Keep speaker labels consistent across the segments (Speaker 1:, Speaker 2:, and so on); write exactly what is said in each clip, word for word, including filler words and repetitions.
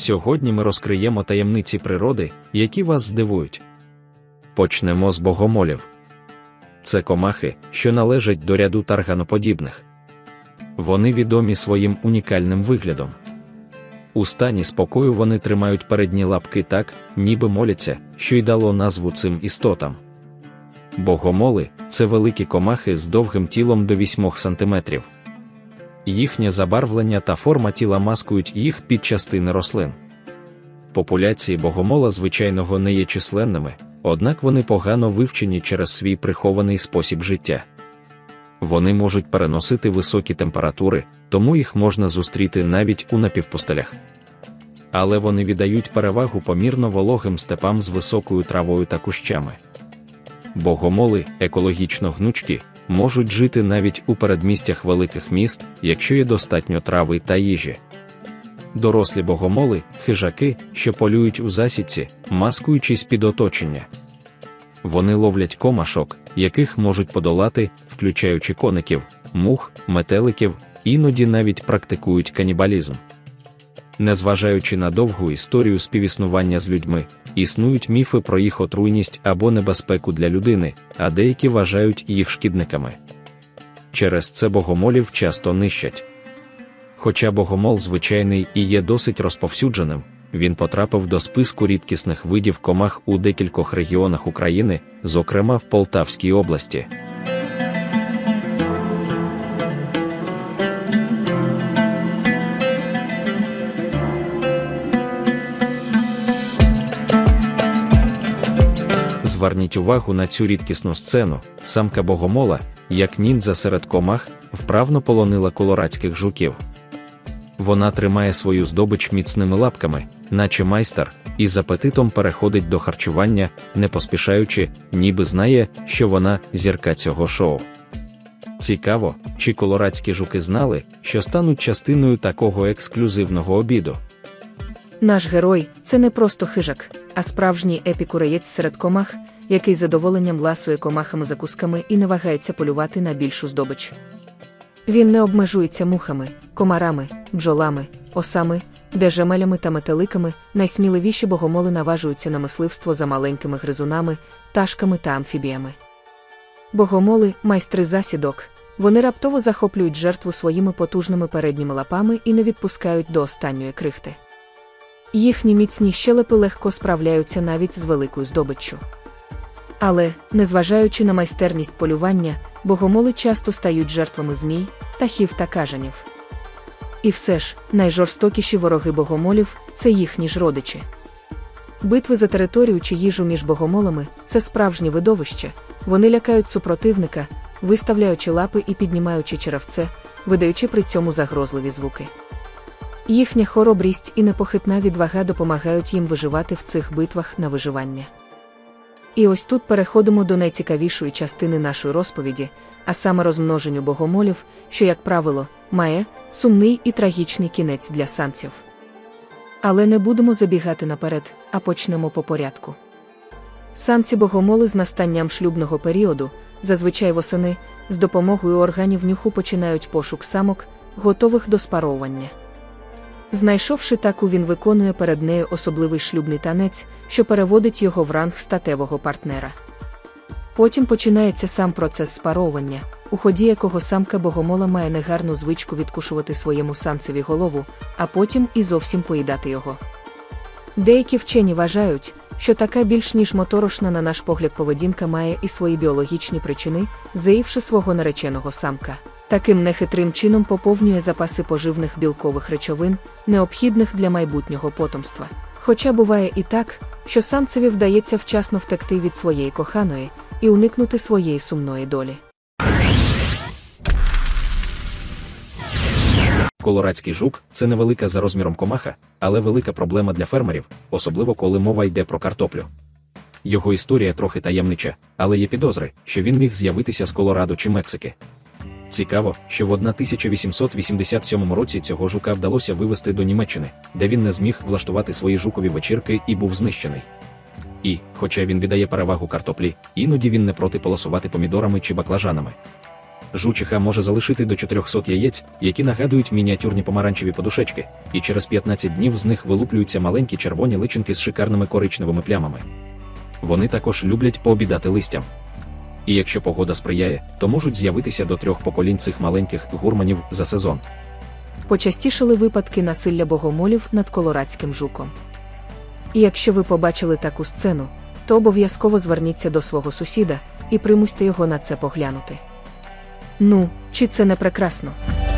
Speaker 1: Сьогодні ми розкриємо таємниці природи, які вас здивують. Почнемо з богомолів. Це комахи, що належать до ряду тарганоподібних. Вони відомі своїм унікальним виглядом. У стані спокою вони тримають передні лапки так, ніби моляться, що й дало назву цим істотам. Богомоли – це великі комахи з довгим тілом до вісьмох сантиметрів. Їхнє забарвлення та форма тіла маскують їх під частини рослин. Популяції богомола звичайного не є численними, однак вони погано вивчені через свій прихований спосіб життя. Вони можуть переносити високі температури, тому їх можна зустріти навіть у напівпустелях. Але вони віддають перевагу помірно вологим степам з високою травою та кущами. Богомоли, екологічно гнучкі, можуть жити навіть у передмістях великих міст, якщо є достатньо трави та їжі. Дорослі богомоли – хижаки, що полюють у засідці, маскуючись під оточення. Вони ловлять комашок, яких можуть подолати, включаючи коників, мух, метеликів, іноді навіть практикують канібалізм. Незважаючи на довгу історію співіснування з людьми, існують міфи про їх отруйність або небезпеку для людини, а деякі вважають їх шкідниками. Через це богомолів часто нищать. Хоча богомол звичайний і є досить розповсюдженим, він потрапив до списку рідкісних видів комах у декількох регіонах України, зокрема в Полтавській області. Зверніть увагу на цю рідкісну сцену. Самка богомола, як ніндзя серед комах, вправно полонила колорадських жуків. Вона тримає свою здобич міцними лапками, наче майстер, і з апетитом переходить до харчування, не поспішаючи, ніби знає, що вона – зірка цього шоу. Цікаво, чи колорадські жуки знали, що стануть частиною такого ексклюзивного обіду.
Speaker 2: Наш герой – це не просто хижак, а справжній епікуреєць серед комах, який з задоволенням ласує комахами-закусками і не вагається полювати на більшу здобич. Він не обмежується мухами, комарами, бджолами, осами, держемелями та метеликами. Найсміливіші богомоли наважуються на мисливство за маленькими гризунами, пташками та амфібіями. Богомоли – майстри засідок. Вони раптово захоплюють жертву своїми потужними передніми лапами і не відпускають до останньої крихти. Їхні міцні щелепи легко справляються навіть з великою здобиччю. Але, незважаючи на майстерність полювання, богомоли часто стають жертвами змій, птахів та кажанів. І все ж, найжорстокіші вороги богомолів – це їхні ж родичі. Битви за територію чи їжу між богомолами – це справжнє видовище. Вони лякають супротивника, виставляючи лапи і піднімаючи черевце, видаючи при цьому загрозливі звуки. Їхня хоробрість і непохитна відвага допомагають їм виживати в цих битвах на виживання. І ось тут переходимо до найцікавішої частини нашої розповіді, а саме розмноженню богомолів, що, як правило, має сумний і трагічний кінець для самців. Але не будемо забігати наперед, а почнемо по порядку. Самці-богомоли з настанням шлюбного періоду, зазвичай восени, з допомогою органів нюху починають пошук самок, готових до спаровування. Знайшовши таку, він виконує перед нею особливий шлюбний танець, що переводить його в ранг статевого партнера. Потім починається сам процес спаровування, у ході якого самка богомола має негарну звичку відкушувати своєму самцеві голову, а потім і зовсім поїдати його. Деякі вчені вважають, що така більш ніж моторошна на наш погляд поведінка має і свої біологічні причини, заївши свого нареченого самка. Таким нехитрим чином поповнює запаси поживних білкових речовин, необхідних для майбутнього потомства. Хоча буває і так, що самцеві вдається вчасно втекти від своєї коханої і уникнути своєї сумної долі.
Speaker 1: Колорадський жук – це невелика за розміром комаха, але велика проблема для фермерів, особливо коли мова йде про картоплю. Його історія трохи таємнича, але є підозри, що він міг з'явитися з Колорадо чи Мексики. Цікаво, що в тисяча вісімсот вісімдесят сьомому році цього жука вдалося вивезти до Німеччини, де він не зміг влаштувати свої жукові вечірки і був знищений. І, хоча він віддає перевагу картоплі, іноді він не проти полосувати помідорами чи баклажанами. Жучиха може залишити до чотирьохсот яєць, які нагадують мініатюрні помаранчеві подушечки, і через п'ятнадцять днів з них вилуплюються маленькі червоні личинки з шикарними коричневими плямами. Вони також люблять пообідати листям. І якщо погода сприяє, то можуть з'явитися до трьох поколінь цих маленьких гурманів за сезон.
Speaker 2: Почастішали випадки насилля богомолів над колорадським жуком. І якщо ви побачили таку сцену, то обов'язково зверніться до свого сусіда і примусьте його на це поглянути. Ну, чи це не прекрасно?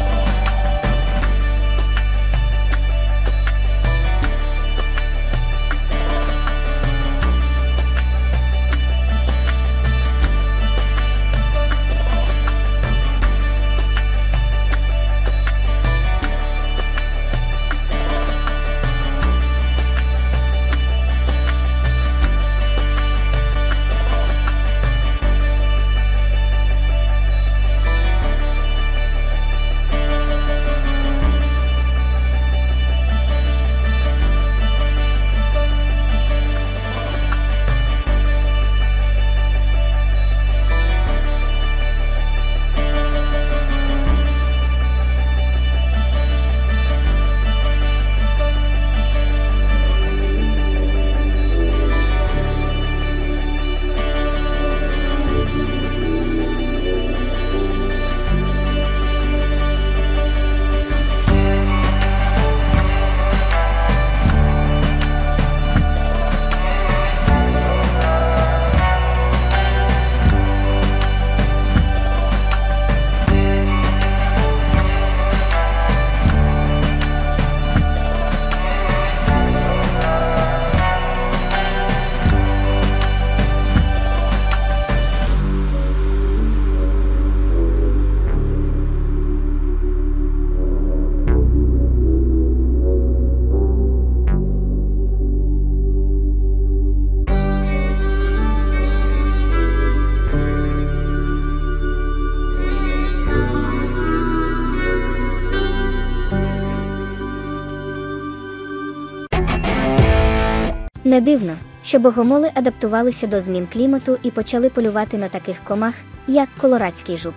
Speaker 3: Не дивно, що богомоли адаптувалися до змін клімату і почали полювати на таких комах, як колорадський жук.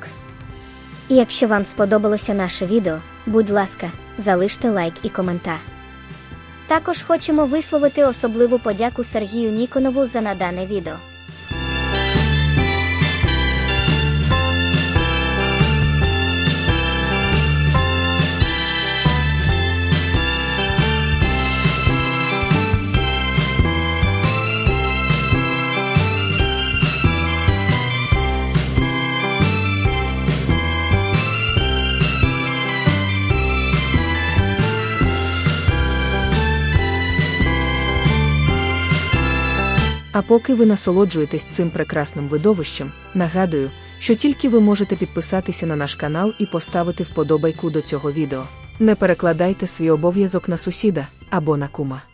Speaker 3: І якщо вам сподобалося наше відео, будь ласка, залиште лайк і коментар. Також хочемо висловити особливу подяку Сергію Ніконову за надане відео.
Speaker 2: А поки ви насолоджуєтесь цим прекрасним видовищем, нагадую, що тільки ви можете підписатися на наш канал і поставити вподобайку до цього відео. Не перекладайте свій обов'язок на сусіда або на кума.